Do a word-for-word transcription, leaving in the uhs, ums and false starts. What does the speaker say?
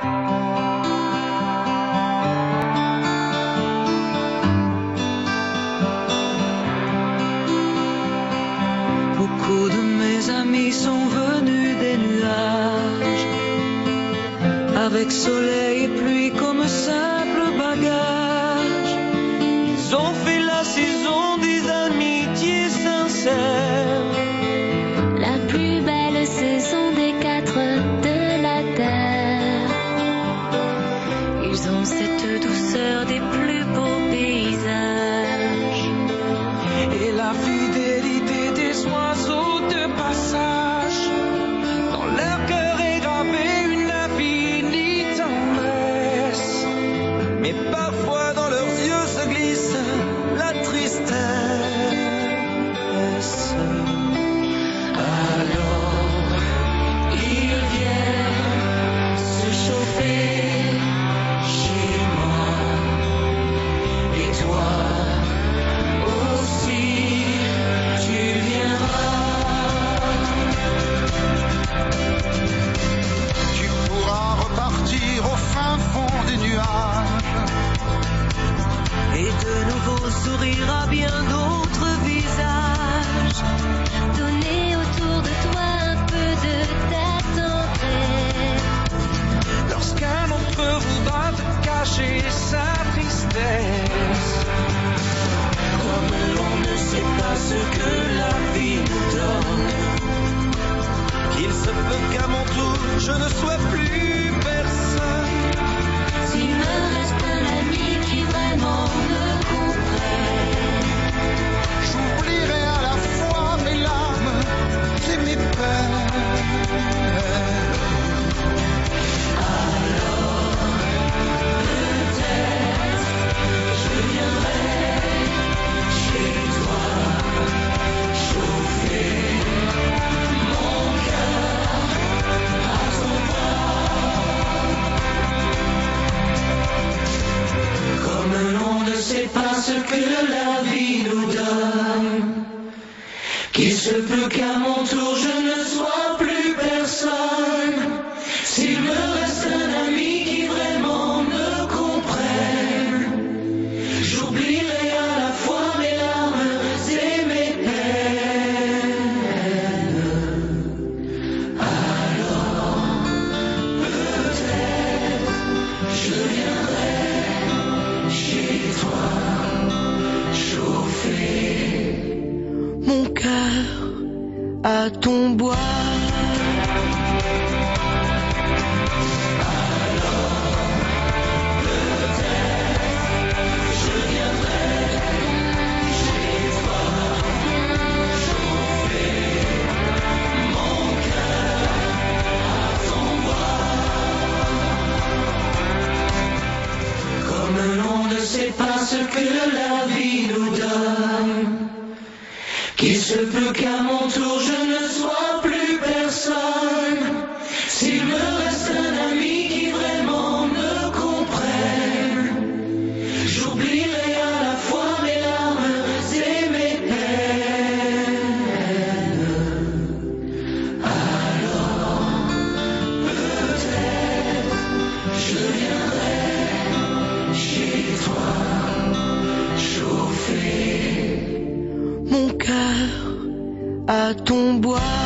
Beaucoup de mes amis sont venus des nuages, avec soleil et pluie comme simple bagage. Ils ont fait la saison des amitiés sincères, la plus belle saison des quatre de la terre. Ils ont cette douceur des plus beaux paysages et la fidélité des oiseaux de passage. Dans leur cœur est gravée une infinie tendresse, mais parfois dans leurs yeux se glisse la tristesse. Alors ils viennent se chauffer chez moi, et toi aussi tu viendras. Tu pourras repartir au fin fond des nuages Et de nouveau sourire à bien d'autres visages. donner autour de toi un peu de ta tendresse. Lorsqu'un d'entre vous va te cacher sa tristesse, comme l'on ne sait pas ce que la vie nous donne, qu'il se peut qu'à mon tour je ne sois plus personne. S'il me reste un ami qui vraiment me comprenne, j'oublierai à la fois mes larmes et mes peines. Je viendrai chez toi, chauffer mon cœur à ton bras. Comme l'on ne sait pas ce que la vie nous donne, qu'il se peut qu'à mon tour je ne sois plus personne. S'il me reste un ami qui vraiment me comprenne, j'oublierai à la fois mes larmes et mes peines. Alors peut-être je viendrai chez toi, chauffer mon cœur à ton bois. Comme l'on ne sait pas ce que la vie nous donne, qu'il se peut qu'à mon tour je ne sois plus personne. S'il me reste un ami qui vraiment me comprenne, j'oublierai à la fois mes larmes et mes peines. Alors peut-être je viendrai chez toi, chauffer mon cœur à ton bois.